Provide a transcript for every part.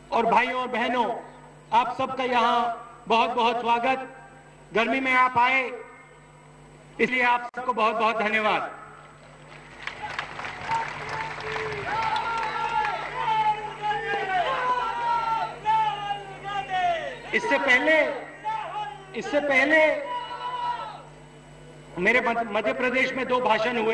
और भाइयों और बहनों, आप सबका यहाँ बहुत बहुत स्वागत। गर्मी में आप आए, इसलिए आप सबको बहुत बहुत धन्यवाद। इससे पहले मेरे मध्य प्रदेश में 2 भाषण हुए।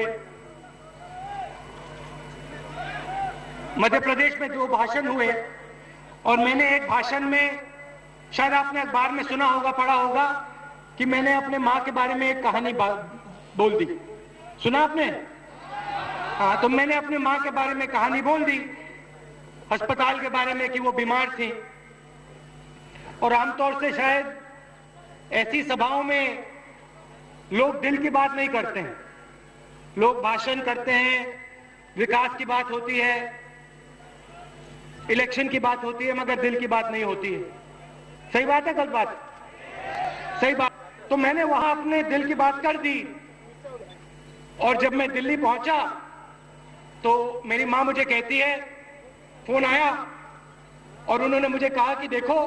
और मैंने एक भाषण में, शायद आपने अखबार में सुना होगा, पढ़ा होगा कि मैंने अपने माँ के बारे में एक कहानी बोल दी। सुना आपने? हाँ, तो मैंने अपने माँ के बारे में कहानी बोल दी, अस्पताल के बारे में कि वो बीमार थी। और आमतौर से शायद ऐसी सभाओं में लोग दिल की बात नहीं करते हैं। लोग भाषण करते हैं, विकास की बात होती है, इलेक्शन की बात होती है, मगर दिल की बात नहीं होती है। सही बात है, गलत बात? सही बात। तो मैंने वहां अपने दिल की बात कर दी। और जब मैं दिल्ली पहुंचा तो मेरी मां मुझे कहती है, फोन आया और उन्होंने मुझे कहा कि देखो,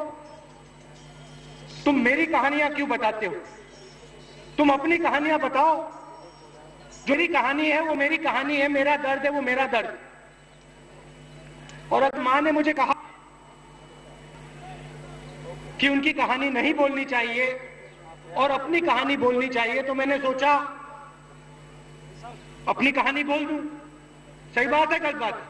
तुम मेरी कहानियां क्यों बताते हो? तुम अपनी कहानियां बताओ। जो मेरी कहानी है वो मेरी कहानी है, मेरा दर्द है वो मेरा दर्द। और अब मां ने मुझे कहा कि उनकी कहानी नहीं बोलनी चाहिए और अपनी कहानी बोलनी चाहिए, तो मैंने सोचा अपनी कहानी बोल दूं। सही बात है, गलत बात?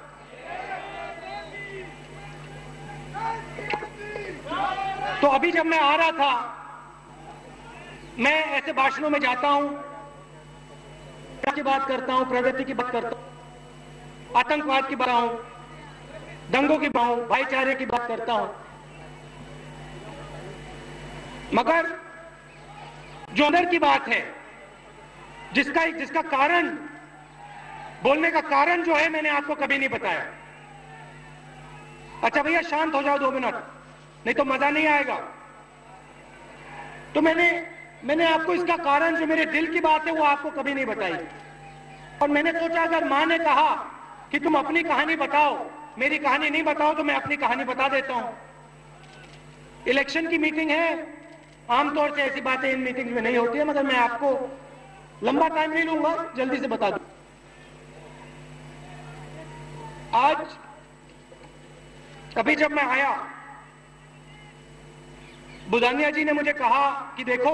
तो अभी जब मैं आ रहा था, मैं ऐसे भाषणों में जाता हूं, की बात करता हूं, प्रगति की बात करता हूं, आतंकवाद की बात करता हूं, दंगों की बात, भाईचारे की बात करता हूं, मगर जो अंदर की बात है, जिसका कारण, बोलने का कारण जो है, मैंने आपको कभी नहीं बताया। अच्छा भैया, शांत हो जाओ 2 मिनट, नहीं तो मजा नहीं आएगा। तो मैंने आपको इसका कारण, जो मेरे दिल की बात है, वो आपको कभी नहीं बताई। और मैंने सोचा अगर मां ने कहा कि तुम अपनी कहानी बताओ, मेरी कहानी नहीं बताओ, तो मैं अपनी कहानी बता देता हूं। इलेक्शन की मीटिंग है, आमतौर से ऐसी बातें इन मीटिंग में नहीं होती है, मगर मैं आपको लंबा टाइम नहीं लूंगा, जल्दी से बता दूं। आज अभी जब मैं आया, बुधानिया जी ने मुझे कहा कि देखो,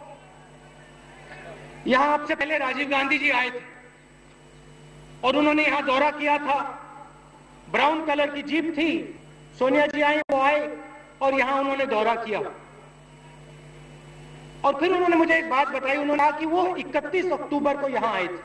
यहां आपसे पहले राजीव गांधी जी आए थे और उन्होंने यहां दौरा किया था। ब्राउन कलर की जीप थी, सोनिया जी आई, वो आए और यहां उन्होंने दौरा किया। और फिर उन्होंने मुझे एक बात बताई, उन्होंने कहा कि वो 31 अक्टूबर को यहां आए थे।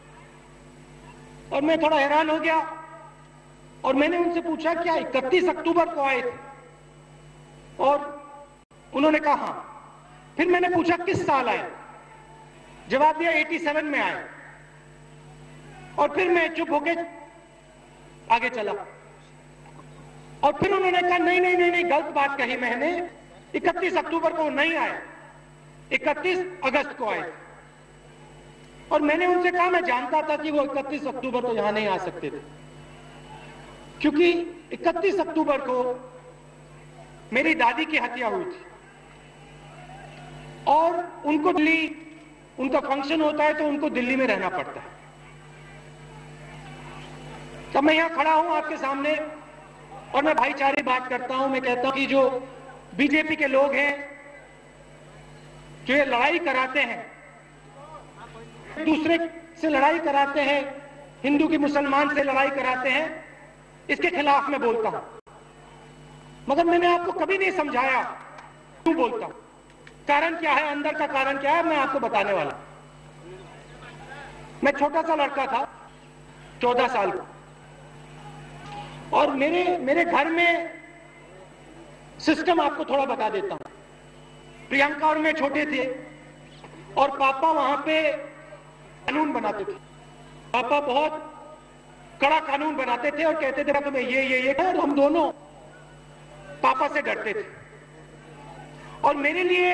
और मैं थोड़ा हैरान हो गया और मैंने उनसे पूछा, क्या 31 अक्टूबर को आए थे? और उन्होंने कहा हाँ। फिर मैंने पूछा किस साल आए? जवाब दिया 87 में आए। और फिर मैं चुप होके आगे चला। और फिर उन्होंने कहा नहीं नहीं नहीं नहीं, गलत बात कही मैंने, 31 अक्टूबर को नहीं आए, 31 अगस्त को आए। और मैंने उनसे कहा मैं जानता था कि वो 31 अक्टूबर को यहां नहीं आ सकते थे, क्योंकि 31 अक्टूबर को मेरी दादी की हत्या हुई थी और उनको दिल्ली, उनका फंक्शन होता है तो उनको दिल्ली में रहना पड़ता है। तब मैं यहां खड़ा हूं आपके सामने और मैं भाईचारे बात करता हूं। मैं कहता हूं कि जो बीजेपी के लोग हैं, जो ये लड़ाई कराते हैं, दूसरे से लड़ाई कराते हैं, हिंदू की मुसलमान से लड़ाई कराते हैं, इसके खिलाफ मैं बोलता हूं। मगर मैंने आपको कभी नहीं समझाया क्यों बोलता हूं, कारण क्या है, अंदर का कारण क्या है, मैं आपको बताने वाला। मैं छोटा सा लड़का था, 14 साल का, और मेरे घर में सिस्टम आपको थोड़ा बता देता हूं। प्रियंका और मैं छोटे थे और पापा वहां पे कानून बनाते थे। पापा बहुत कड़ा कानून बनाते थे और कहते थे तुम्हें ये और हम दोनों पापा से डरते थे। और मेरे लिए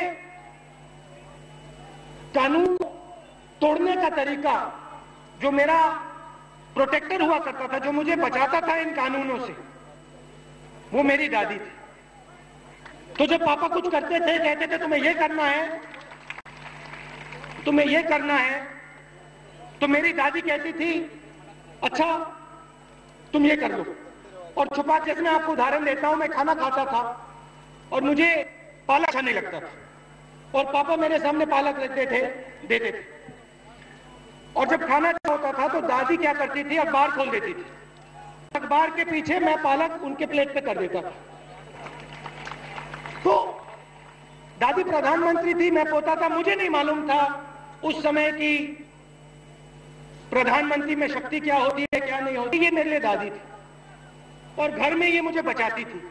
कानून तोड़ने का तरीका, जो मेरा प्रोटेक्टर हुआ करता था, जो मुझे बचाता था इन कानूनों से, वो मेरी दादी थी। तो जब पापा कुछ करते थे, कहते थे तुम्हें ये करना है, तुम्हें ये करना है, तो मेरी दादी कहती थी अच्छा तुम ये कर लो। और छुपा, जैसे मैं आपको उदाहरण देता हूं, मैं खाना खाता था और मुझे पालक अच्छा नहीं लगता था, और पापा मेरे सामने पालक रखते थे, देते थे। और जब खाना अच्छा होता था तो दादी क्या करती थी, अखबार खोल देती थी, अखबार के पीछे मैं पालक उनके प्लेट पे कर देता था। तो दादी प्रधानमंत्री थी, मैं पोता था, मुझे नहीं मालूम था उस समय की प्रधानमंत्री में शक्ति क्या होती है क्या नहीं होती। ये मेरे लिए दादी थी और घर में ये मुझे बचाती थी।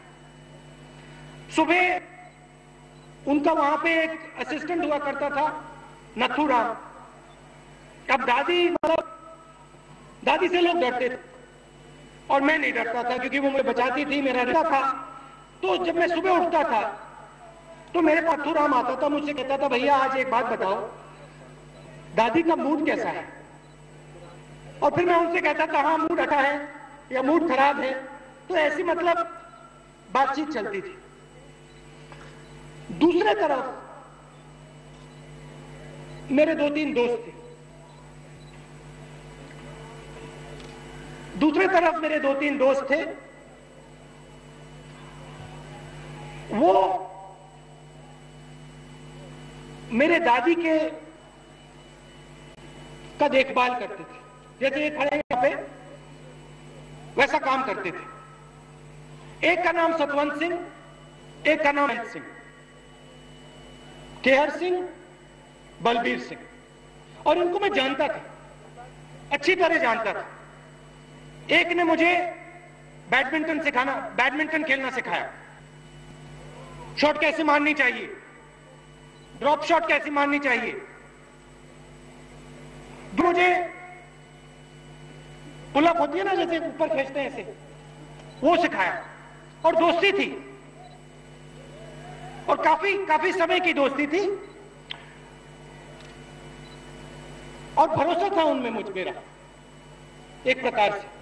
सुबह उनका वहां पे एक असिस्टेंट हुआ करता था, नथुराम। अब दादी, मतलब दादी से लोग डरते थे और मैं नहीं डरता था क्योंकि वो मुझे बचाती थी, मेरा रिश्ता था। तो जब मैं सुबह उठता था तो मेरे पास नथुराम आता था, मुझसे कहता था भैया आज एक बात बताओ, दादी का मूड कैसा है। और फिर मैं उनसे कहता था हाँ मूड अच्छा है या मूड खराब है। तो ऐसी मतलब बातचीत चलती थी। दूसरे तरफ मेरे 2-3 दोस्त थे, दूसरे तरफ मेरे 2-3 दोस्त थे, वो मेरे दादी के का देखभाल करते थे, जैसे ये खड़े हैं यहाँ पे, वैसा काम करते थे। एक का नाम सतवंत सिंह, एक का नाम अनंत सिंह, केहर सिंह, बलबीर सिंह। और इनको मैं जानता था, अच्छी तरह जानता था। एक ने मुझे बैडमिंटन खेलना सिखाया, शॉट कैसे मारनी चाहिए, ड्रॉप शॉट कैसे मारनी चाहिए। मुझे पुलअप होती है ना, जैसे ऊपर खींचते हैं ऐसे, वो सिखाया। और दोस्ती थी, और काफी समय की दोस्ती थी, और भरोसा था उनमें मुझ मेरा एक प्रकार से।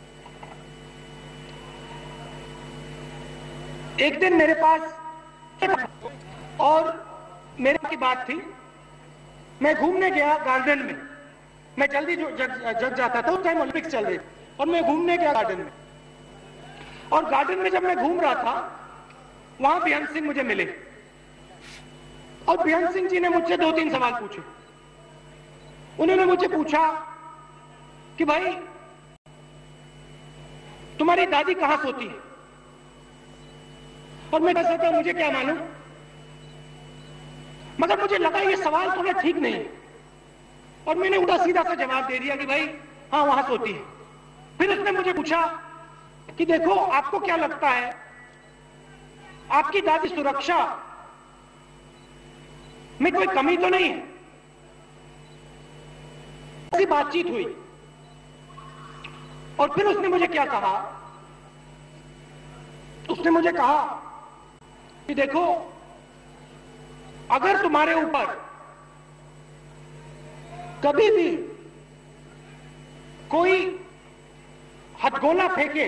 एक दिन मेरे पास और मेरे की बात थी, मैं घूमने गया गार्डन में। मैं जल्दी जग जाता था, उस टाइम ओलंपिक्स चल रहे थे, और मैं घूमने गया गार्डन में। और गार्डन में जब मैं घूम रहा था, वहां बेअंत सिंह मुझे मिले, और बेअंत सिंह जी ने मुझसे 2-3 सवाल पूछे। उन्होंने मुझे पूछा कि भाई तुम्हारी दादी कहां सोती है। और मैं कैसा था, मुझे क्या मालूम, मगर मुझे लगा ये सवाल थोड़ा ठीक नहीं है, और मैंने उल्टा सीधा सा जवाब दे दिया कि भाई हाँ वहां सोती है। फिर उसने मुझे पूछा कि देखो आपको क्या लगता है, आपकी दादी सुरक्षा में कोई कमी तो नहीं है। ऐसी बातचीत हुई, और फिर उसने मुझे क्या कहा, उसने मुझे कहा कि देखो अगर तुम्हारे ऊपर कभी भी कोई हथगोला फेंके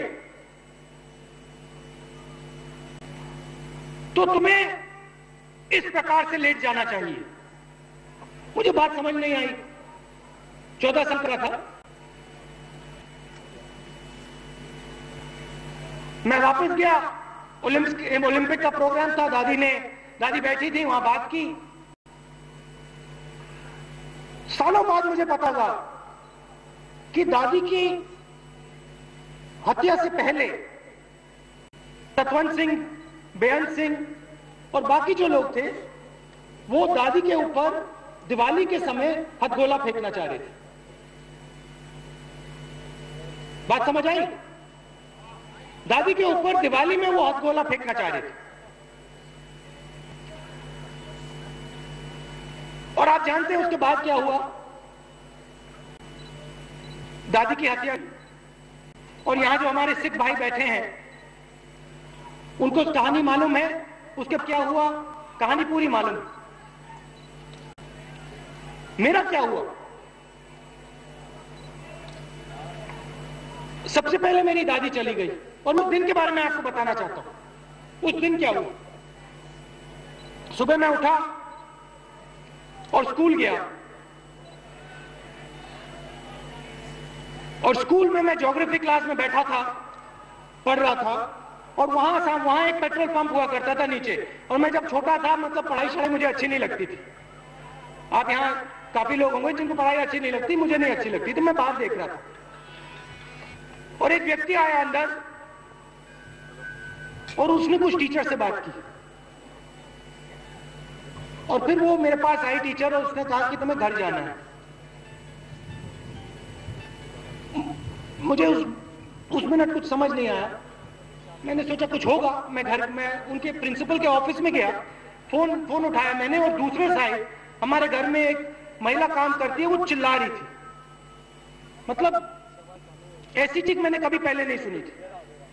तो तुम्हें इस प्रकार से लेट जाना चाहिए। मुझे बात समझ नहीं आई, 14 साल का था। मैं वापस गया, ओलंपिक का प्रोग्राम था, दादी बैठी थी, वहां बात की। सालों बाद मुझे पता लगा कि दादी की हत्या से पहले सतवंत सिंह, बेअंत सिंह और बाकी जो लोग थे, वो दादी के ऊपर दिवाली के समय हथगोला फेंकना चाह रहे थे। बात समझ आई? दादी के ऊपर दिवाली में वो हथगोला फेंकना चाह रहे थे। और आप जानते हैं उसके बाद क्या हुआ? दादी की हत्या। और यहां जो हमारे सिख भाई बैठे हैं, उनको कहानी मालूम है, उसके क्या हुआ, कहानी पूरी मालूम है। मेरा क्या हुआ? सबसे पहले मेरी दादी चली गई। और उस दिन के बारे में आपको बताना चाहता हूं। उस दिन क्या हुआ, सुबह मैं उठा और स्कूल गया, और स्कूल में मैं ज्योग्राफी क्लास में बैठा था, पढ़ रहा था, और वहां एक पेट्रोल पंप हुआ करता था नीचे। और मैं जब छोटा था, मतलब पढ़ाई शढ़ाई मुझे अच्छी नहीं लगती थी। आप यहाँ काफी लोग होंगे जिनको पढ़ाई अच्छी नहीं लगती, मुझे नहीं अच्छी लगती, तो मैं बाहर देख रहा था और एक व्यक्ति आया अंदर और उसने कुछ टीचर से बात की, और फिर वो मेरे पास आई टीचर, और उसने कहा कि तुम्हें घर जाना है। मुझे उस मिनट कुछ समझ नहीं आया। मैंने सोचा कुछ होगा। मैं उनके प्रिंसिपल के ऑफिस में गया, फोन उठाया मैंने, और दूसरे साइड हमारे घर में एक महिला काम करती है, वो चिल्ला रही थी। मतलब ऐसी चीज मैंने कभी पहले नहीं सुनी थी।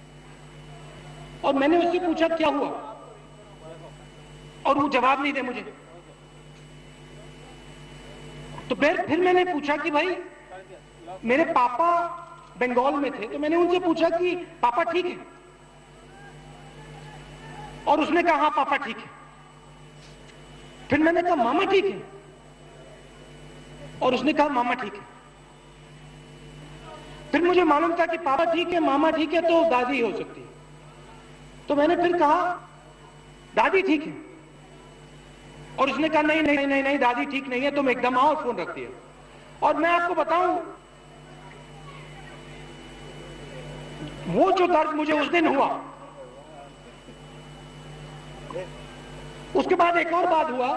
और मैंने उससे पूछा क्या हुआ, और वो जवाब नहीं दे मुझे। तो फिर मैंने पूछा कि भाई, मेरे पापा बंगाल में थे, तो मैंने उनसे पूछा कि पापा ठीक है, और उसने कहा हाँ पापा ठीक है। फिर मैंने कहा मामा ठीक है, और उसने कहा मामा ठीक है। फिर मुझे मालूम था कि पापा ठीक है, मामा ठीक है, तो दादी हो सकती है। तो मैंने फिर कहा दादी ठीक है, और उसने कहा नहीं नहीं नहीं नहीं, दादी ठीक नहीं है, तुम एकदम आओ, और फोन रख दिया। और मैं आपको बताऊं, वो जो दर्द मुझे उस दिन हुआ, उसके बाद एक और बात हुआ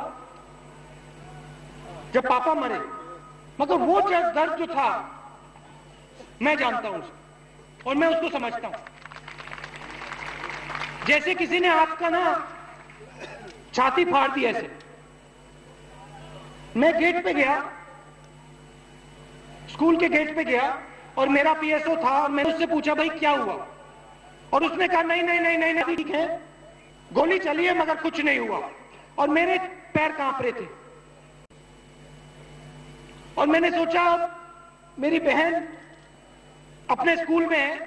जब पापा मरे, मगर वो दर्द जो था मैं जानता हूं उसको, और मैं उसको समझता हूं। जैसे किसी ने आपका ना छाती फाड़ दी ऐसे। मैं गेट पे गया, स्कूल के गेट पे गया, और मेरा पीएसओ था। मैंने उससे पूछा भाई क्या हुआ, और उसने कहा नहीं नहीं नहीं नहीं नहीं ठीक है, गोली चली है मगर कुछ नहीं हुआ। और मेरे पैर कांप रहे थे, और मैंने सोचा मेरी बहन अपने स्कूल में है।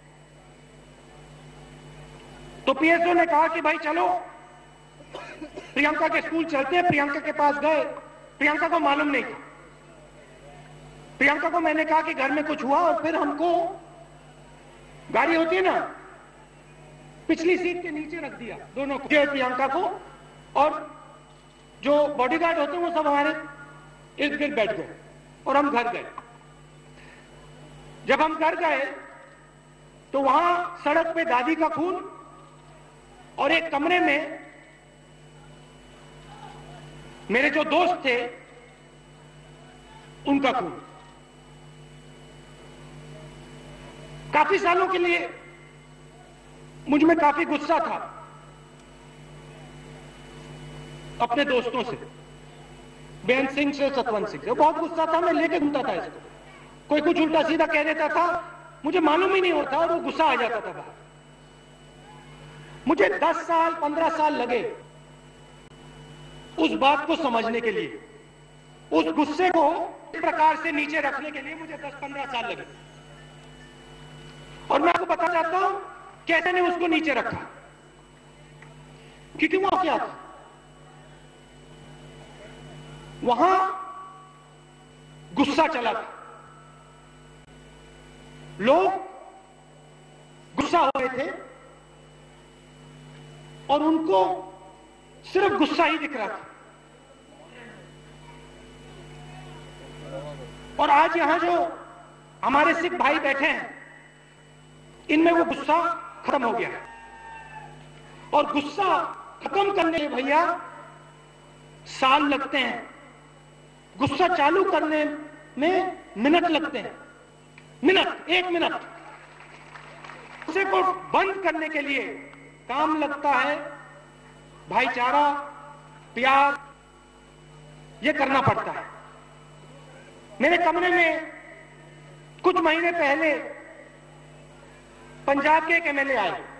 तो पीएसओ ने कहा कि भाई चलो प्रियंका के स्कूल चलते हैं। प्रियंका के पास गए, प्रियंका को मालूम नहीं था। प्रियंका को मैंने कहा कि घर में कुछ हुआ, और फिर हमको गाड़ी होती है ना, पिछली सीट के नीचे रख दिया दोनों को, प्रियंका को, और जो बॉडीगार्ड होते हैं वो सब हमारे इर्द गिर्द बैठ गए, और हम घर गए। जब हम घर गए तो वहां सड़क पे दादी का खून, और एक कमरे में मेरे जो दोस्त थे उनका खून। काफी सालों के लिए मुझ में काफी गुस्सा था अपने दोस्तों से, बेन सिंह से, सतवंत सिंह से, बहुत गुस्सा था। मैं लेके घूमता था इसको, कोई कुछ उल्टा सीधा कह देता था, मुझे मालूम ही नहीं होता, और वो गुस्सा आ जाता था बाहर। मुझे 10 साल 15 साल लगे उस बात को समझने के लिए, उस गुस्से को इस प्रकार से नीचे रखने के लिए मुझे 10-15 साल लगे। और मैं आपको बताना चाहता हूं कैसे ने उसको नीचे रखा, क्योंकि वहां क्या था, वहां गुस्सा चला था। लोग गुस्सा हो रहे थे, और उनको सिर्फ गुस्सा ही दिख रहा था। और आज यहां जो हमारे सिख भाई बैठे हैं, इनमें वो गुस्सा खत्म हो गया है। और गुस्सा खत्म करने में भैया साल लगते हैं, गुस्सा चालू करने में मिनट लगते हैं। मिनट, 1 मिनट। गुस्से को बंद करने के लिए काम लगता है भाईचारा, प्यार, ये करना पड़ता है। मेरे कमरे में कुछ महीने पहले पंजाब के एक एमएलए आए,